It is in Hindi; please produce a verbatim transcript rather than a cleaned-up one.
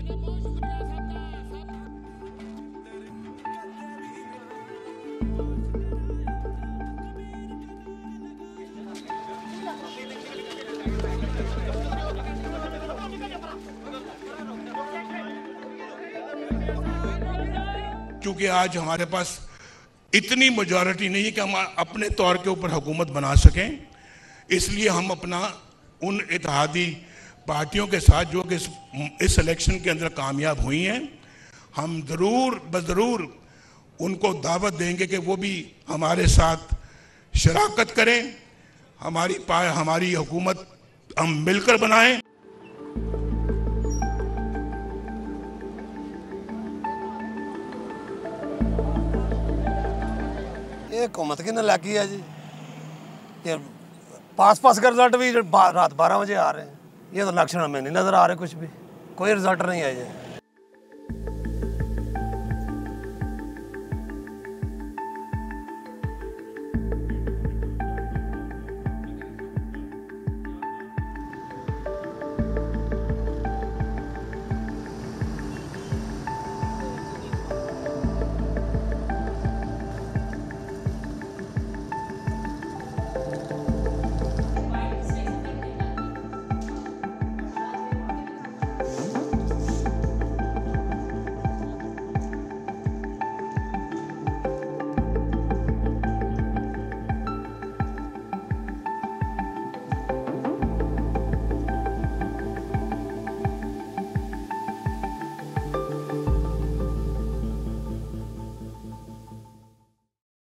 क्योंकि आज हमारे पास इतनी मेजॉरिटी नहीं है कि हम अपने तौर के ऊपर हुकूमत बना सकें, इसलिए हम अपना उन इत्तेहादी पार्टियों के साथ जो कि इस, इस इलेक्शन के अंदर कामयाब हुई हैं, हम ज़रूर बज़रूर उनको दावत देंगे कि वो भी हमारे साथ शराकत करें, हमारी पा हमारी हुकूमत हम मिलकर बनाएं। ये हुकूमत की नलायकी है जी, ये पास पास का रिजल्ट भी रात बारह बजे आ रहे हैं। ये तो इलेक्शन में नहीं नज़र आ रहे, कुछ भी कोई रिजल्ट नहीं है ये।